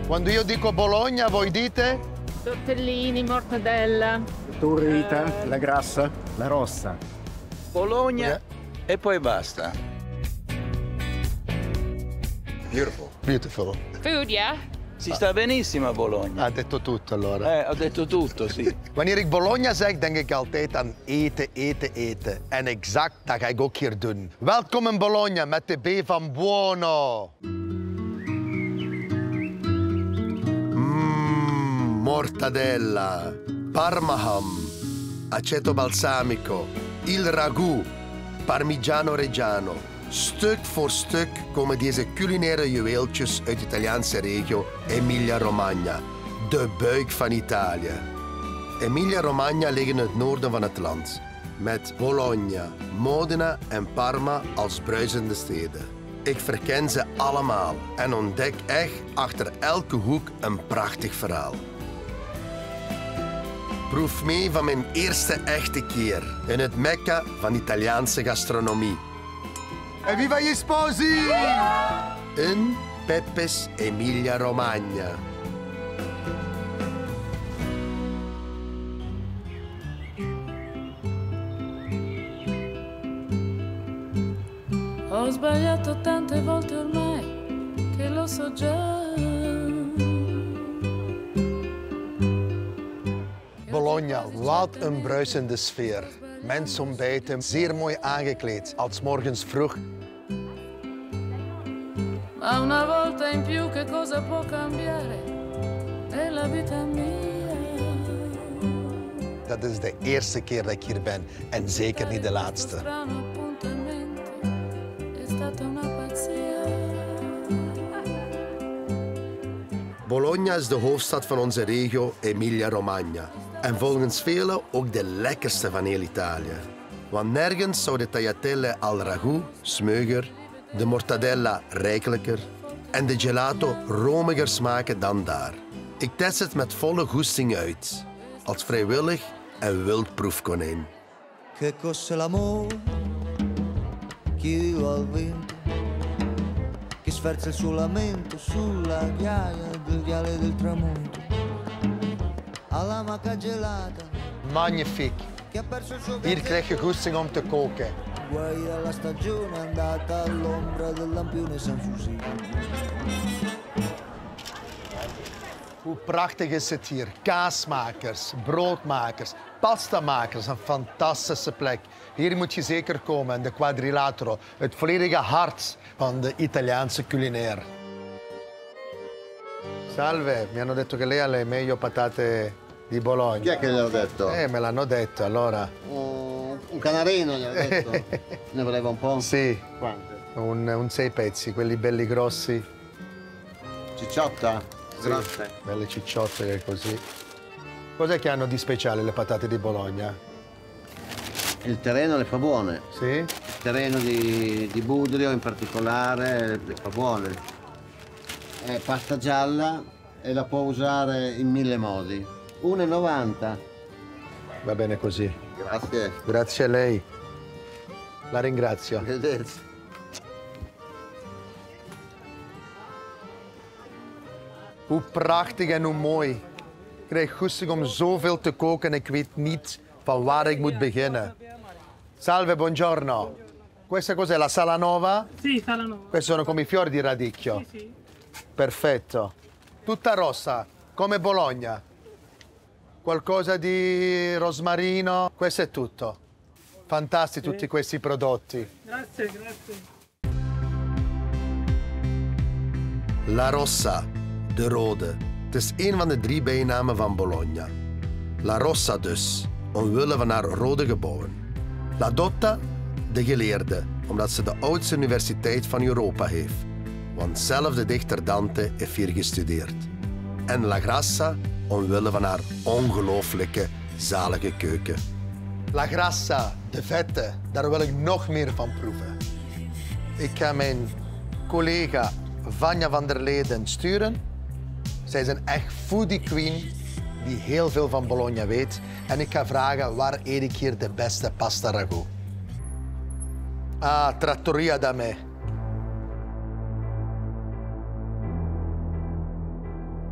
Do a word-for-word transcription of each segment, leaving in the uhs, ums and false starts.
Quando io dico Bologna, voi dite? Tortellini, mortadella. Turrita, uh... la grassa, la rossa. Bologna yeah. E poi basta. Beautiful. Beautiful. Food, yeah? Si sta benissimo a Bologna. Ha detto tutto allora. Eh, ho detto tutto, sì. Wanneer ik Bologna zeg, denk ik altijd aan eten, eten, eten. En exact, dat ga ik ook hier doen. Welkom in Bologna met de B van buono. Mmm, mortadella, parmaham, aceto balsamico, il ragù, parmigiano reggiano. Stuk voor stuk komen deze culinaire juweeltjes uit de Italiaanse regio Emilia-Romagna, de buik van Italië. Emilia-Romagna ligt in het noorden van het land, met Bologna, Modena en Parma als bruisende steden. Ik verken ze allemaal en ontdek echt achter elke hoek een prachtig verhaal. Proef mee van mijn eerste echte keer in het Mekka van Italiaanse gastronomie. E viva gli sposi! In Pepe's Emilia-Romagna. Ho sbagliato tante volte ormai, che lo so già. Bologna, wat een bruisende sfeer. Mensen ontbijten, zeer mooi aangekleed, als morgens vroeg. Ma una volta in più che cosa può cambiare nella vita mia? Dat is de eerste keer dat ik hier ben en zeker niet de laatste. Bologna is de hoofdstad van onze regio Emilia-Romagna. En volgens velen ook de lekkerste van heel Italië. Want nergens zou de tagliatelle al ragout smeuiger, de mortadella rijkelijker en de gelato romiger smaken dan daar. Ik test het met volle goesting uit, als vrijwillig en wild proefkonijn. Che cos'è l'amore? Chi vive al vento, che sferza il suo lamento sulla ghiaia del viale del tramonto. Alla maca gelata. Magnifiek. Hier krijg je goesting om te koken. Guai alla stagione andata all'ombra del lampione San Fusillo. Hoe prachtig is het hier. Kaasmakers, broodmakers, pastamakers. Een fantastische plek. Hier moet je zeker komen, in de Quadrilatero. Het volledige hart van de Italiaanse culinaire. Salve, mi hanno detto che lei ha le meglio patate di Bologna. Chi è che gliel'ha detto? Eh, me l'hanno detto, allora. Uh, un canarino gli ha detto? Ne voleva un po'? Sì. Quante? Un, un sei pezzi, quelli belli grossi. Cicciotta? Sì, grosse? Belle cicciotte così. Cos'è che hanno di speciale le patate di Bologna? Il terreno le fa buone. Sì? Il terreno di, di Budrio in particolare le fa buone. È pasta gialla e la può usare in mille modi. uno e novanta. Va bene così. Grazie. Grazie a lei. La ringrazio. Arrivederci. Hoe prachtig en hoe mooi. Ik krijg goesting om zoveel te koken en ik weet niet van waar ik moet beginnen. Salve, buongiorno. Questa cos'è, la salanova? Sì, salanova. Questi sono come i fiori di radicchio? Sì, sì. Perfetto. Tutta rossa, come Bologna. Qualcosa di rosmarino. Questo è tutto. Fantastici tutti questi prodotti. Grazie, grazie. La Rossa, de rode. Het is een van de drie bijnamen van Bologna. La Rossa dus, omwille van haar rode gebouwen. La Dotta, de geleerde, omdat ze de oudste universiteit van Europa heeft. Want zelfs de dichter Dante heeft hier gestudeerd. En La Grassa, omwille van haar ongelooflijke, zalige keuken. La Grassa, de vette, daar wil ik nog meer van proeven. Ik ga mijn collega Vanja van der Leden sturen. Zij is een echt foodie queen die heel veel van Bologna weet. En ik ga vragen waar eet ik hier de beste pasta ragù. Ah, Trattoria da me.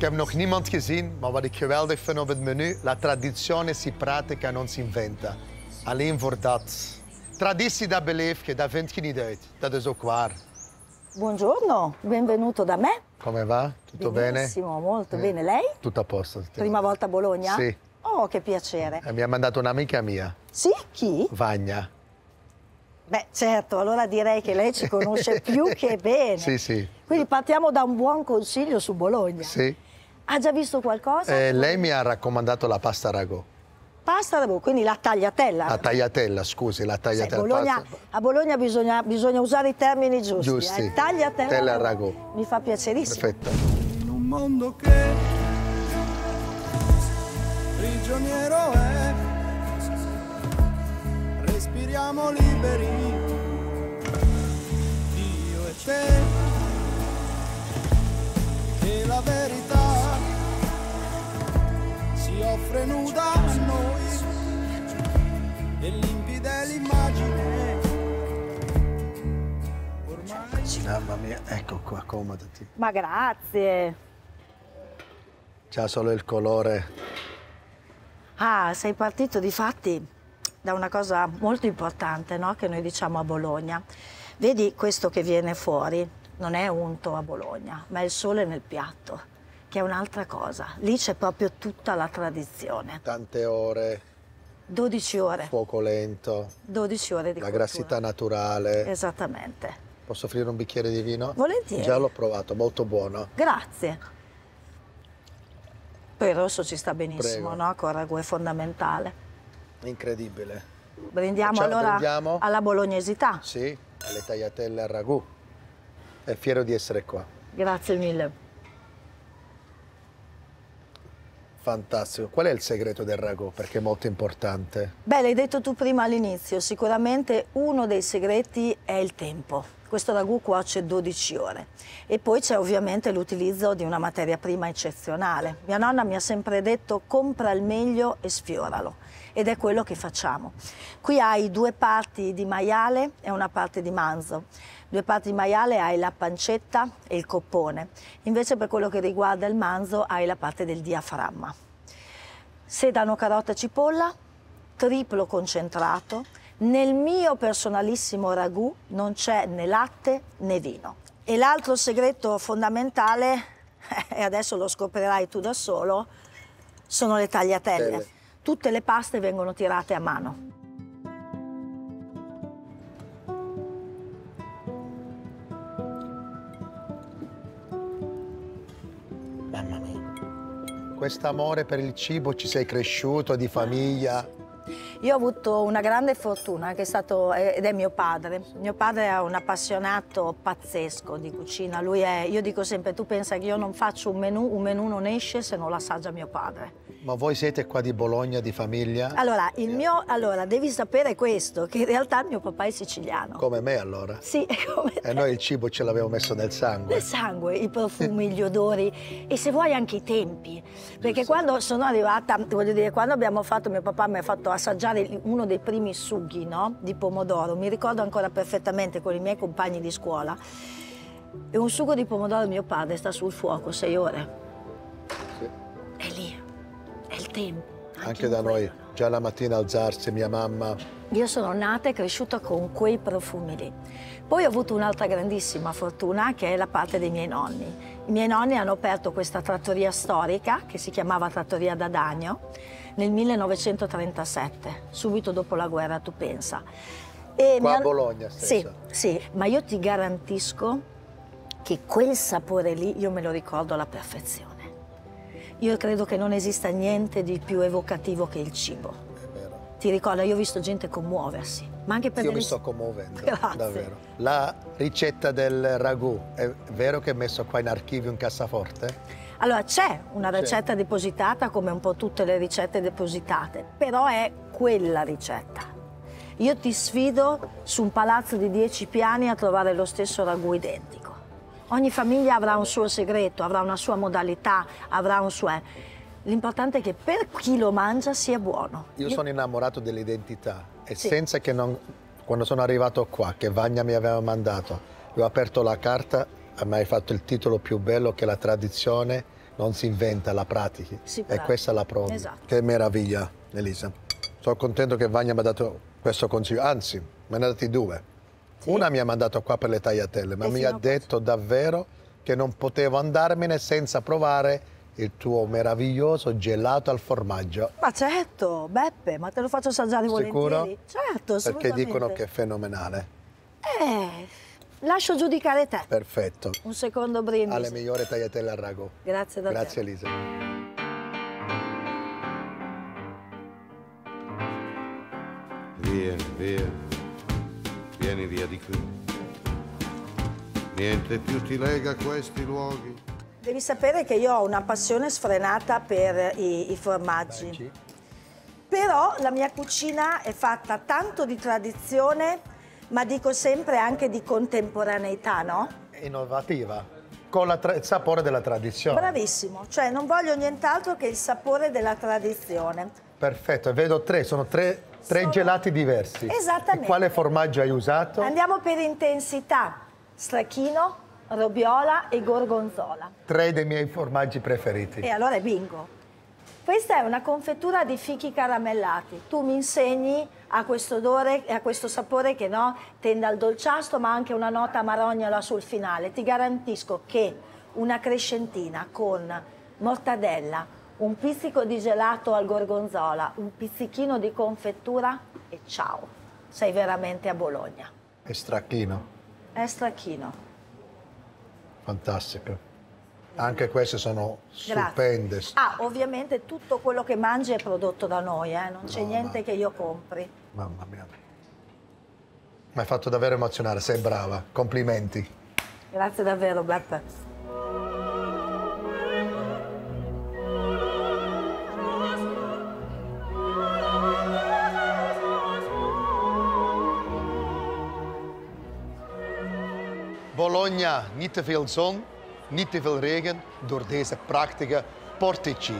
heb nog niemand gezien, maar wat ik geweldig vind op het menu, la tradizione si pratica, non si inventa. Alleen voor dat. Traditie, dat beleef je, dat vind je niet uit. Dat is ook waar. Buongiorno, benvenuto da me. Come va? Tutto bene? Benissimo, molto bene. Lei? Tutto a posto. Prima volta a Bologna? Sì. Oh, che piacere. E mi ha mandato un'amica mia. Sì? Chi? Vagna. Beh, certo, allora direi che lei ci conosce più che bene. Sì, sì. Quindi partiamo da un buon consiglio su Bologna. Sì. Ha già visto qualcosa? Eh, lei mi ha raccomandato la pasta ragù. Pasta ragù, quindi la tagliatella. La tagliatella, scusi, la tagliatella. Sì, Bologna, pasta. A Bologna bisogna, bisogna usare i termini giusti. Giusti. Eh. Tagliatella Tella ragù. Mi fa piacerissimo. Perfetto. In un mondo che prigioniero è, respiriamo liberi, io e te, e la verità si offre nuda a noi, e limpida l'immagine. Ormai... Mamma mia, ecco qua, accomodati. Ma grazie. C'ha solo il colore. Ah, sei partito di fatti da una cosa molto importante, no? Che noi diciamo a Bologna. Vedi questo che viene fuori? Non è unto a Bologna, ma è il sole nel piatto, che è un'altra cosa. Lì c'è proprio tutta la tradizione. Tante ore. dodici ore. Fuoco lento. dodici ore di La cottura. grassità naturale. Esattamente. Posso offrire un bicchiere di vino? Volentieri. Già l'ho provato, molto buono. Grazie. Poi il rosso ci sta benissimo, Prego. no? Con il ragù è fondamentale. Incredibile. Brindiamo Facciamo- allora brindiamo? alla bolognesità. Sì, alle tagliatelle al ragù. È fiero di essere qua. Grazie mille. Fantastico. Qual è il segreto del ragù? Perché è molto importante. Beh, l'hai detto tu prima all'inizio, sicuramente uno dei segreti è il tempo. Questo ragù cuoce dodici ore e poi c'è ovviamente l'utilizzo di una materia prima eccezionale. Mia nonna mi ha sempre detto compra il meglio e sfioralo ed è quello che facciamo. Qui hai due parti di maiale e una parte di manzo. Due parti di maiale hai la pancetta e il coppone, invece per quello che riguarda il manzo hai la parte del diaframma. Sedano, carota e cipolla, triplo concentrato. Nel mio personalissimo ragù non c'è né latte né vino. E l'altro segreto fondamentale, e adesso lo scoprirai tu da solo, sono le tagliatelle. Telle. Tutte le paste vengono tirate a mano. Mamma mia. Questo amore per il cibo, ci sei cresciuto, di famiglia. Io ho avuto una grande fortuna che è stato, ed è mio padre. Mio padre è un appassionato pazzesco di cucina. Lui è, io dico sempre, tu pensa che io non faccio un menù, un menù non esce se non l'assaggia mio padre. Ma voi siete qua di Bologna, di famiglia? Allora, il mio, allora, devi sapere questo, che in realtà mio papà è siciliano. Come me allora? Sì, è come te. E noi il cibo ce l'avevo messo nel sangue. Nel sangue, i profumi, gli odori e se vuoi anche i tempi. Perché quando sono arrivata, voglio dire, quando abbiamo fatto, mio papà mi ha fatto assaggiare uno dei primi sughi, no? Di pomodoro, mi ricordo ancora perfettamente con i miei compagni di scuola. E un sugo di pomodoro mio padre sta sul fuoco sei ore. Sì. È lì, è il tempo. Anche, Anche in da noi, quello. già la mattina alzarsi, mia mamma. Io sono nata e cresciuta con quei profumi lì. Poi ho avuto un'altra grandissima fortuna che è la parte dei miei nonni. I miei nonni hanno aperto questa trattoria storica che si chiamava Trattoria d'Adagno nel millenovecentotrentasette, subito dopo la guerra, tu pensa. E Qua mi a han- Bologna Sì, stessa? sì, ma io ti garantisco che quel sapore lì io me lo ricordo alla perfezione. Io credo che non esista niente di più evocativo che il cibo. È vero. Ti ricordo, io ho visto gente commuoversi, ma anche per Io delle- mi sto commuovendo, Grazie. davvero. La ricetta del ragù, è vero che è messo qua in archivio in cassaforte? Allora, c'è una ricetta depositata come un po' tutte le ricette depositate, però è quella ricetta. Io ti sfido su un palazzo di dieci piani a trovare lo stesso ragù identico. Ogni famiglia avrà un suo segreto, avrà una sua modalità, avrà un suo... L'importante è che per chi lo mangia sia buono. Io sono innamorato dell'identità e Sì. senza che non... Quando sono arrivato qua, che Vagna mi aveva mandato, io ho aperto la carta, mi hai fatto il titolo più bello che è la tradizione non si inventa, la pratichi. Si e pratica. questa la provi. Esatto. Che meraviglia, Elisa. Sono contento che Vania mi ha dato questo consiglio, anzi, me ne ha dati due. Sì. Una mi ha mandato qua per le tagliatelle, ma e mi ha detto davvero che non potevo andarmene senza provare il tuo meraviglioso gelato al formaggio. Ma certo, Beppe, ma te lo faccio assaggiare Sicuro? volentieri. Certo, perché dicono che è fenomenale. Eh, lascio giudicare te. Perfetto. Un secondo brindisi. Alle migliori tagliatelle al ragù. Grazie davvero. Grazie Elisa. Vieni, via, vieni via di qui. Niente più ti lega a questi luoghi. Devi sapere che io ho una passione sfrenata per i, i formaggi. Beh, però la mia cucina è fatta tanto di tradizione, ma dico sempre anche di contemporaneità, no? Innovativa, con la il sapore della tradizione. Bravissimo, cioè non voglio nient'altro che il sapore della tradizione. Perfetto, e vedo tre, sono tre, tre sono... gelati diversi. Esattamente. E quale formaggio hai usato? Andiamo per intensità, stracchino, robiola e gorgonzola. Tre dei miei formaggi preferiti. E allora è bingo. Questa è una confettura di fichi caramellati. Tu mi insegni a questo odore e a questo sapore che no, tende al dolciastro, ma anche una nota amarognola sul finale. Ti garantisco che una crescentina con mortadella, un pizzico di gelato al gorgonzola, un pizzichino di confettura e ciao, sei veramente a Bologna. È stracchino. È stracchino. Fantastico. Anche queste sono stupende. Ah, ovviamente tutto quello che mangi è prodotto da noi, eh? Non c'è no, niente ma... che io compri. Mamma mia. Mi hai fatto davvero emozionare, sei brava. Complimenti. Grazie davvero, Beppe. Bologna, niet te veel zon. Niet te veel regen door deze prachtige portici.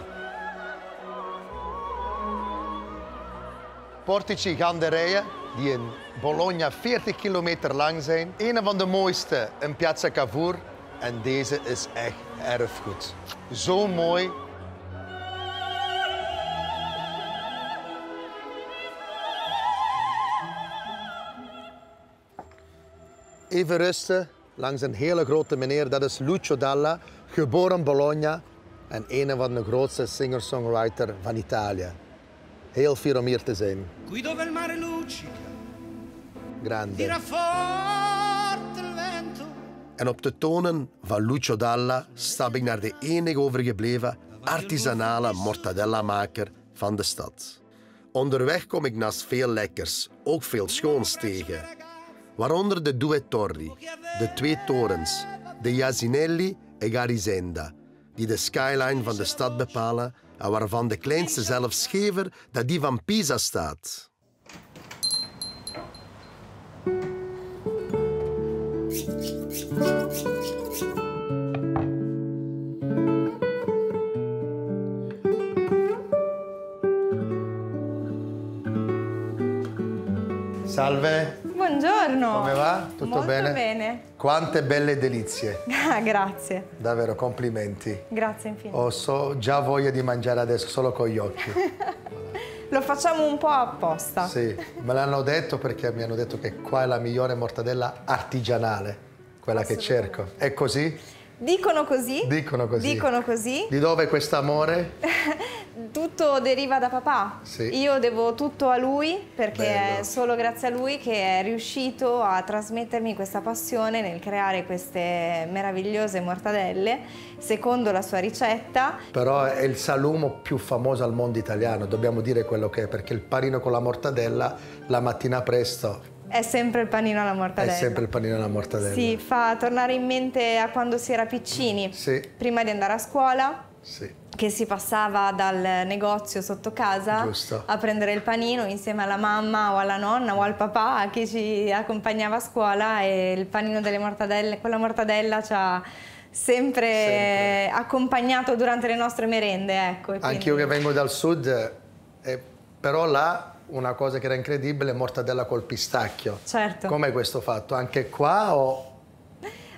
Portici ganderijen die in Bologna veertig kilometer lang zijn. Een van de mooiste in Piazza Cavour en deze is echt erfgoed. Zo mooi. Even rusten. Langs een hele grote meneer, dat is Lucio Dalla, geboren in Bologna en een van de grootste singer-songwriter van Italië. Heel fier om hier te zijn. Qui dove il mare luccica, grande. tira forte il vento. En op de tonen van Lucio Dalla stap ik naar de enige overgebleven artisanale mortadella-maker van de stad. Onderweg kom ik naast veel lekkers, ook veel schoons tegen. Waaronder de Due Torri, de twee torens, de Iasinelli en Garisenda, die de skyline van de stad bepalen en waarvan de kleinste zelfs schever dat die van Pisa staat. Salve. Buongiorno. Come va? Tutto Molto bene? bene. Quante belle delizie. Ah, grazie. Davvero, complimenti. Grazie infinito. Ho so, già voglia di mangiare adesso, solo con gli occhi. Lo facciamo un po' apposta. Sì, me l'hanno detto perché mi hanno detto che qua è la migliore mortadella artigianale, quella che cerco. È così? Dicono così. Dicono così. Dicono così. Di dove quest'amore? Tutto deriva da papà. Sì. Io devo tutto a lui perché Bello. è solo grazie a lui che è riuscito a trasmettermi questa passione nel creare queste meravigliose mortadelle secondo la sua ricetta. Però è il salumo più famoso al mondo italiano, dobbiamo dire quello che è, perché il panino con la mortadella la mattina presto È sempre il panino alla mortadella. è sempre il panino alla mortadella. Sì, fa tornare in mente a quando si era piccini, Sì. prima di andare a scuola. Sì. Che si passava dal negozio sotto casa Giusto. a prendere il panino insieme alla mamma o alla nonna o al papà che ci accompagnava a scuola, e il panino delle mortadelle, con la mortadella ci ha sempre, sempre accompagnato durante le nostre merende. Ecco, quindi... Anch'io che vengo dal sud, eh, però là una cosa che era incredibile, mortadella col pistacchio. Certo. Com'è questo fatto? Anche qua o...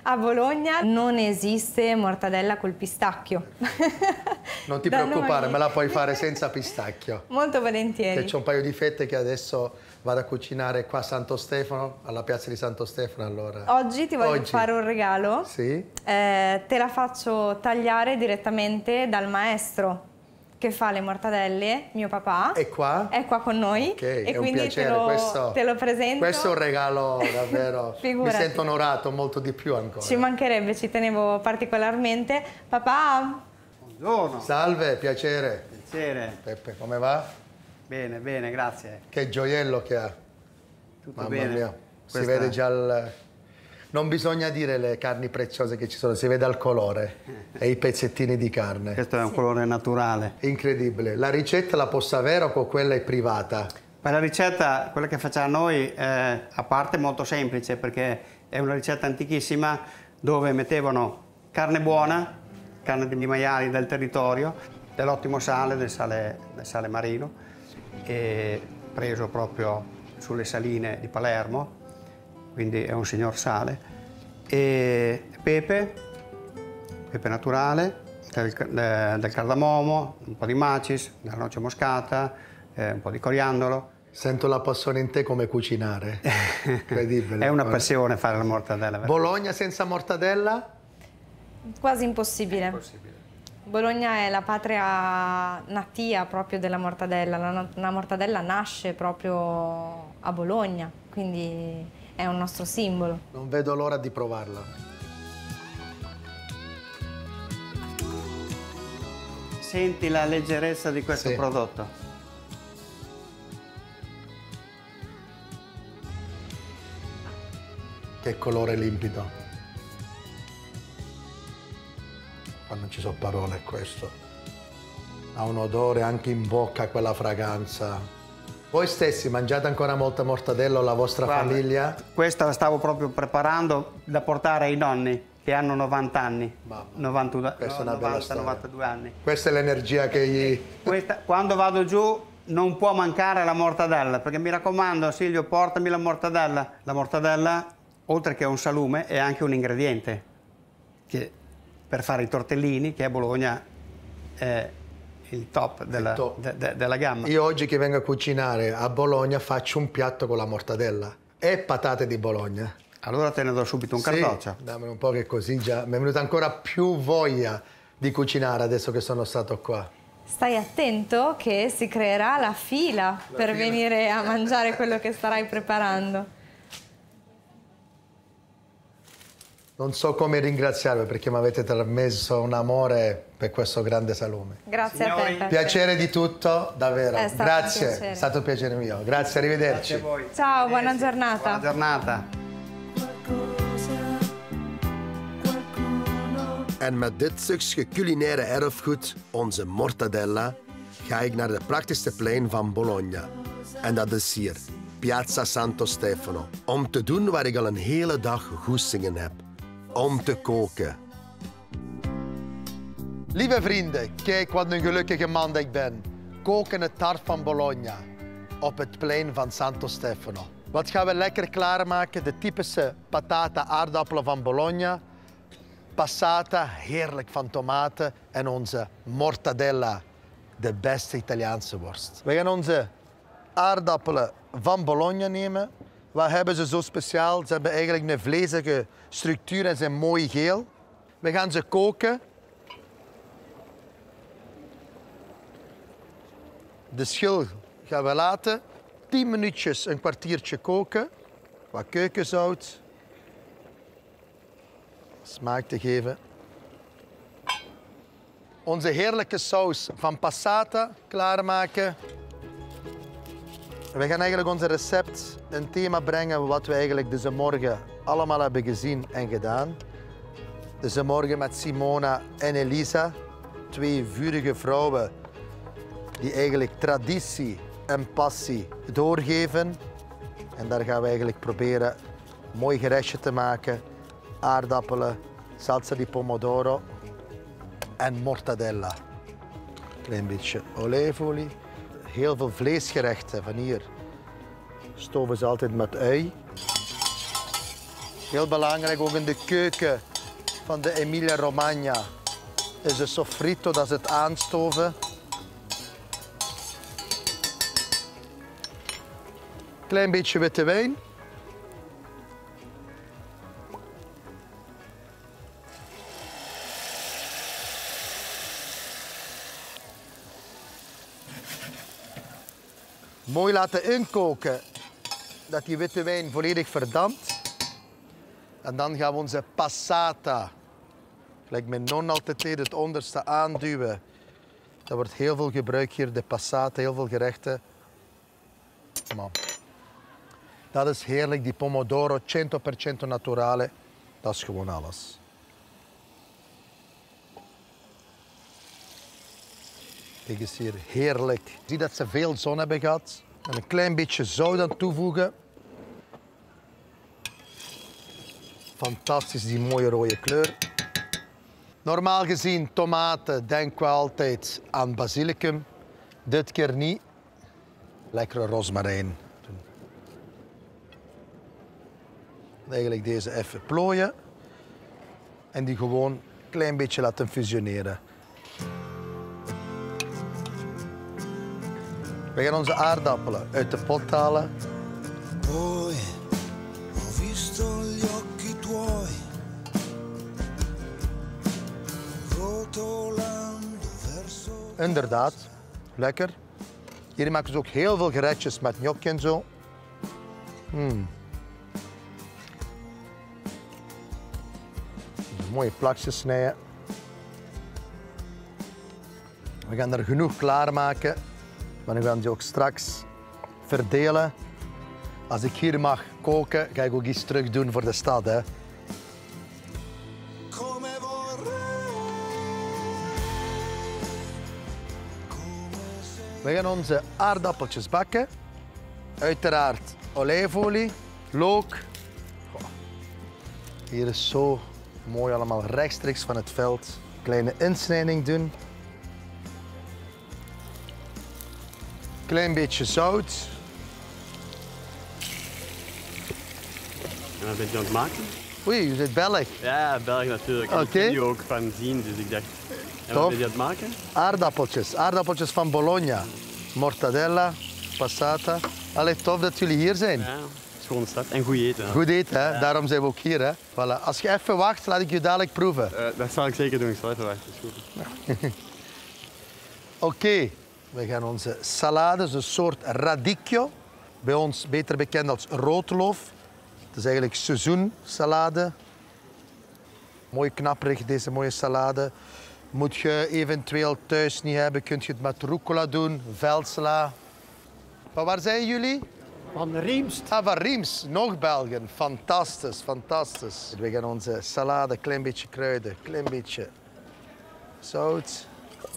A Bologna non esiste mortadella col pistacchio. Non ti Da preoccupare, noi- me la puoi fare senza pistacchio. Molto volentieri. Che c'ho un paio di fette che adesso vado a cucinare qua a Santo Stefano, alla piazza di Santo Stefano, allora. Oggi ti voglio Oggi. fare un regalo. Sì? Eh, te la faccio tagliare direttamente dal maestro che fa le mortadelle, mio papà. È qua? È qua con noi. Ok, e è un quindi piacere. te lo, questo, te lo presento. Questo è un regalo davvero. Mi Figurati. sento onorato molto di più ancora. Ci mancherebbe, ci tenevo particolarmente. Papà, Buongiorno. Salve, piacere. Piacere. Peppe, come va? Bene, bene, grazie. Che gioiello che ha. Tutto Mamma bene. mia, si Questa- vede già il... Non bisogna dire le carni preziose che ci sono, si vede al colore e i pezzettini di carne. Questo è un colore naturale. Incredibile. La ricetta la posso avere o quella è privata? Ma la ricetta, quella che facciamo noi, eh, a parte molto semplice perché è una ricetta antichissima dove mettevano carne buona, carne di maiali del territorio, dell'ottimo sale, del sale, del sale marino, e preso proprio sulle saline di Palermo, quindi è un signor sale, e pepe, pepe naturale, del, eh, del cardamomo, un po' di macis, della noce moscata, eh, un po' di coriandolo. Sento la passione in te come cucinare. Incredibile. È una passione fare la mortadella. Bologna senza mortadella? quasi impossibile. Bologna è la patria natia proprio della mortadella. La, la mortadella nasce proprio a Bologna, quindi è un nostro simbolo. Non vedo l'ora di provarla. Senti la leggerezza di questo Sì. prodotto. Che colore limpido. Ma non ci sono parole, questo. Ha un odore anche in bocca, quella fragranza. Voi stessi mangiate ancora molta mortadella o la vostra Guarda, famiglia? Questa la stavo proprio preparando da portare ai nonni che hanno novanta anni. novantadue, Questa è no, una bella novanta, storia. novantadue anni. Questa è l'energia che gli... Questa, quando vado giù non può mancare la mortadella, perché mi raccomando Silvio, portami la mortadella. La mortadella, oltre che un salume, è anche un ingrediente che per fare i tortellini, che a Bologna è il top della, Il top. de- de- della gamma. Io oggi che vengo a cucinare a Bologna faccio un piatto con la mortadella e patate di Bologna. Allora te ne do subito un cartoccio. Sì, dammi un po' che così già mi è venuta ancora più voglia di cucinare adesso che sono stato qua. Stai attento che si creerà la fila per fila. venire a mangiare quello che starai preparando. Non so come ringraziarvi perché mi avete trasmesso un amore per questo grande salume. Grazie Signori, a te. Peppe. Piacere di tutto, davvero. È stato un Grazie, piacere. è stato un piacere mio. Grazie, arrivederci. Grazie a voi. Ciao, buona giornata. Buona giornata. En met dit stukje culinaire erfgoed, onze mortadella, ga ik naar de prachtigste plein van Bologna. En dat is hier, Piazza Santo Stefano. Om te doen waar ik al een hele dag goestingen heb. Om te koken. Lieve vrienden, kijk wat een gelukkige man dat ik ben. Koken het hart van Bologna. Op het plein van Santo Stefano. Wat gaan we lekker klaarmaken? De typische patata aardappelen van Bologna. Passata, heerlijk van tomaten. En onze mortadella, de beste Italiaanse worst. We gaan onze aardappelen van Bologna nemen. Wat hebben ze zo speciaal? Ze hebben eigenlijk een vlezige structuur en zijn mooi geel. We gaan ze koken. De schil gaan we laten tien minuutjes, een kwartiertje koken. Wat keukenzout. Smaak te geven. Onze heerlijke saus van passata klaarmaken. We gaan eigenlijk onze recept een thema brengen wat we eigenlijk deze morgen allemaal hebben gezien en gedaan. Deze morgen met Simona en Elisa, twee vurige vrouwen die eigenlijk traditie en passie doorgeven. En daar gaan we eigenlijk proberen een mooi gerechtje te maken. Aardappelen, salsa di pomodoro en mortadella. Klein beetje olijfolie. Heel veel vleesgerechten van hier stoven ze altijd met ui. Heel belangrijk, ook in de keuken van de Emilia-Romagna is de sofrito, dat is het aanstoven. Klein beetje witte wijn. Mooi laten inkoken, dat die witte wijn volledig verdampt. En dan gaan we onze passata, gelijk mijn non altijd deed, het onderste aanduwen. Dat wordt heel veel gebruikt hier, de passata, heel veel gerechten. Maar dat is heerlijk, die pomodoro, cento per cento naturale. Dat is gewoon alles. Kijk eens hier, heerlijk. Zie dat ze veel zon hebben gehad. En een klein beetje zout aan toevoegen. Fantastisch, die mooie rode kleur. Normaal gezien, tomaten, denken we altijd aan basilicum. Dit keer niet. Lekkere rozemarijn. Eigenlijk deze even plooien. En die gewoon een klein beetje laten fusioneren. We gaan onze aardappelen uit de pot halen. Poi ho visto gli occhi tuoi rotolando verso. Inderdaad, lekker. Hier maken ze ook heel veel gerechtjes met gnocchi en zo. Mm. Mooie plakjes snijden. We gaan er genoeg klaarmaken. Maar dan gaan die ook straks verdelen. Als ik hier mag koken, ga ik ook iets terug doen voor de stad. Hè. We gaan onze aardappeltjes bakken. Uiteraard olijfolie, look. Hier is zo mooi allemaal rechtstreeks van het veld. Kleine insnijding doen. Klein beetje zout. En wat ben je aan het maken? Oei, je zit Belg. Ja, Belg natuurlijk. Oké. Ik ken die ook van zien, dus ik dacht... En wat Top. ben je aan het maken? Aardappeltjes, aardappeltjes van Bologna. Mortadella, passata. Allee, tof dat jullie hier zijn. Ja, schone stad en goed eten. Hè. Goed eten, hè? Ja. Daarom zijn we ook hier. Hè? Voilà. Als je even wacht, laat ik je dadelijk proeven. Uh, dat zal ik zeker doen, ik zal even wachten. Is goed. Oké, okay. We gaan onze salade, dus een soort radicchio. Bij ons beter bekend als roodloof. Het is eigenlijk seizoensalade. Mooi knapperig, deze mooie salade. Moet je eventueel thuis niet hebben, kun je het met rucola doen, veldsla. Van waar zijn jullie? Van Riemst. Ah, van Riemst. Nog Belgen. Fantastisch, fantastisch. We gaan onze salade, een klein beetje kruiden, een klein beetje zout.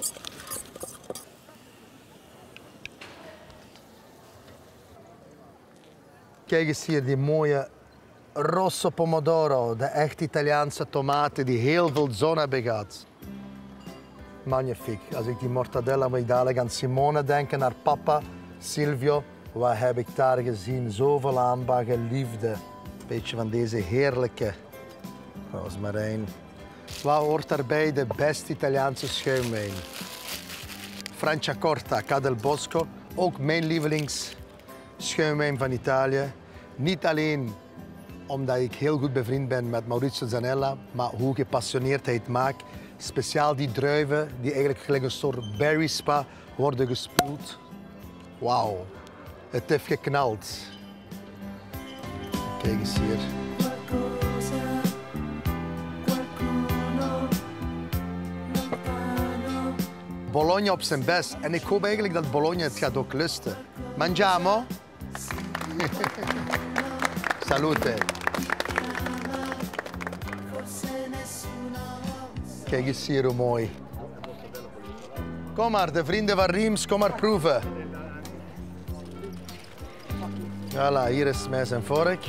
Kijk eens hier, die mooie rosso pomodoro, de echt Italiaanse tomaten die heel veel zon hebben gehad. Magnifiek. Als ik die mortadella moet ik dadelijk aan Simone denken, naar papa, Silvio. Wat heb ik daar gezien? Zoveel aanbakken, liefde. Een beetje van deze heerlijke rozemarijn. Wat hoort daarbij? De beste Italiaanse schuimwijn. Franciacorta, Ca del Bosco. Ook mijn lievelingsschuimwijn van Italië. Niet alleen omdat ik heel goed bevriend ben met Maurizio Zanella, maar hoe gepassioneerd hij het maakt. Speciaal die druiven, die eigenlijk gelijk een soort berry spa worden gespoeld. Wauw, het heeft geknald. Kijk eens hier. Bologna op zijn best. En ik hoop eigenlijk dat Bologna het gaat ook lusten. Mangiamo? Salute. Kijk eens hier hoe mooi. Kom maar, de vrienden van Riemst, kom maar proeven. Voilà, hier is mij zijn vork.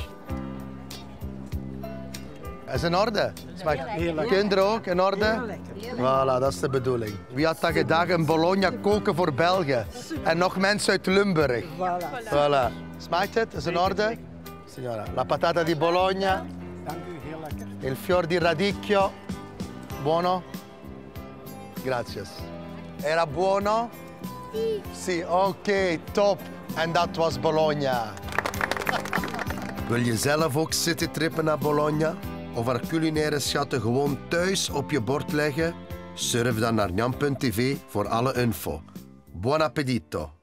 Is in orde? Smaakt kinderen ook in orde? Voilà, dat is de bedoeling. Wie had dat gedacht? In Bologna koken voor België. En nog mensen uit Limburg. Voilà. Voilà. Smaakt het? Is in orde? Signora, la patata di Bologna. Dank u, heel lekker. Il fior di radicchio, buono? Grazie. Era buono? Sì. Sì, oké, top. En dat was Bologna. Wil je zelf ook citytrippen naar Bologna? Of haar culinaire schatten gewoon thuis op je bord leggen? Surf dan naar Njam punt tv voor alle info. Buon appetito!